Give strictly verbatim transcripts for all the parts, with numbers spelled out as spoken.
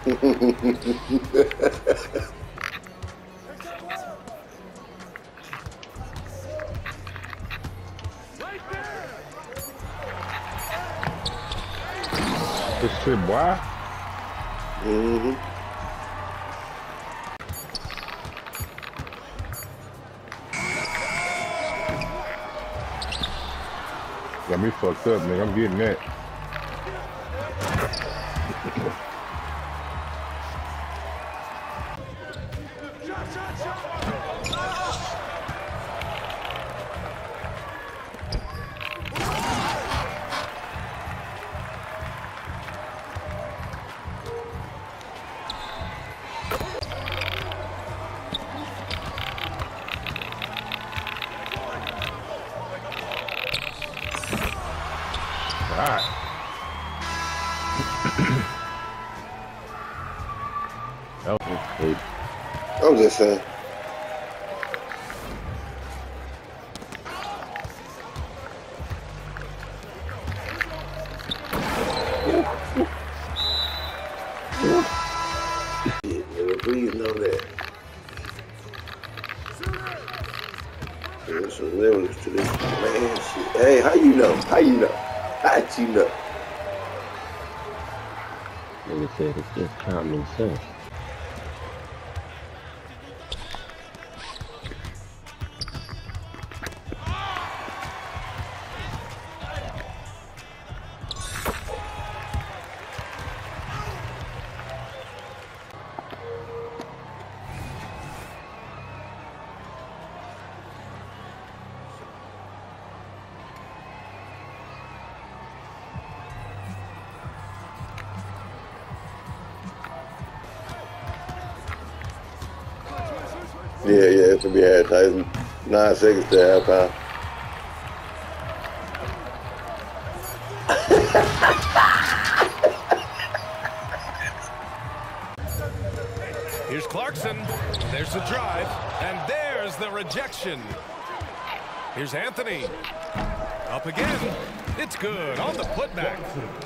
This shit, boy. Mm-hmm. Got me fucked up, nigga. I'm getting that. That was crazy. I'm just saying. Yeah, please know that. There's some levels to this man shit. Hey, how you know? How you know? How'd you know? Nigga said it's just common sense. Yeah, yeah, it's gonna be advertising. Nine seconds to halftime. Here's Clarkson. There's the drive, and there's the rejection. Here's Anthony. Up again. It's good on the putback.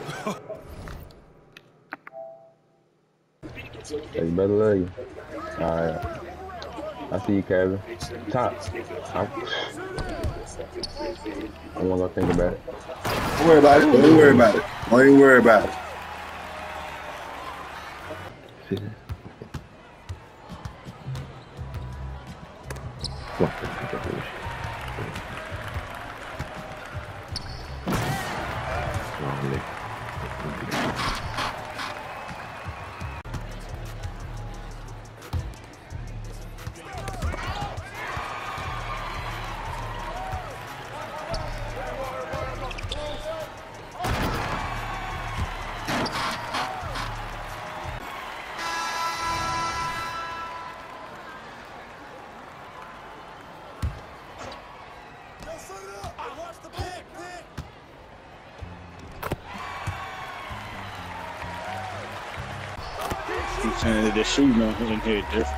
Hey, better love you. All right. I see you, Kevin. Top. Top. I want to think about it. Don't worry about it. Don't worry about it. Don't even worry about it. I'm saying that the shooting on in here different.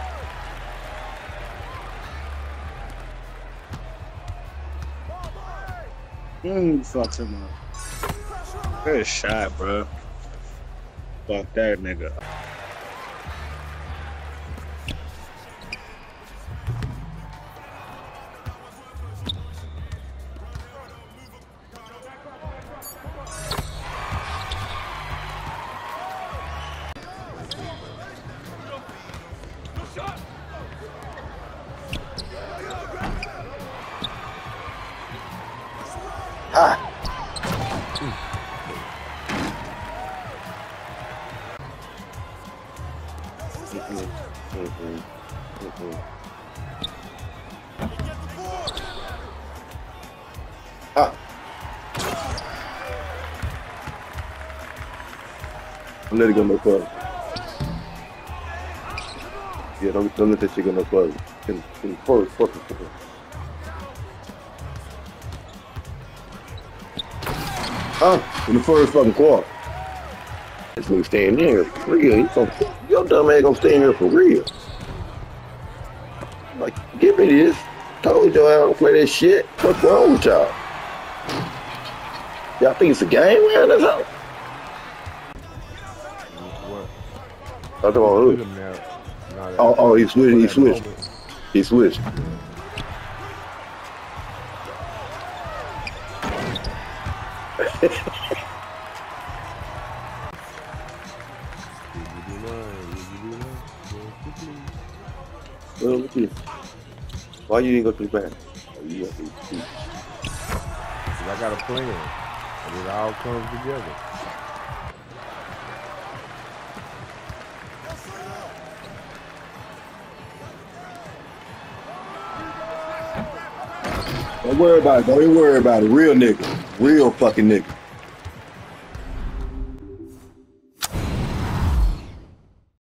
Mmm, fuck him up. Good shot, bro. Fuck that nigga. Ha! Mm-hmm. Mm-hmm. Mm-hmm. Ha! Let it go no further. Yeah, don't, don't let that shit go no further. Can, can forward, forward, forward. Huh? In the first fucking quarter. This nigga staying there for real. He gonna, your dumb ass gonna stay in here for real. Like, give me this. Told y'all I don't play that shit. What's wrong with y'all? Y'all think it's a game around this house? I thought With who? him now. Nah, Oh, oh, he switched. He at the switched. moment. He switched. Well, look at you. Why you didn't go to the back? Oh, you got to see. Cause I got a plan. And it all comes together. Don't worry about it. Don't even worry about it. Real nigga. Real fucking nigga.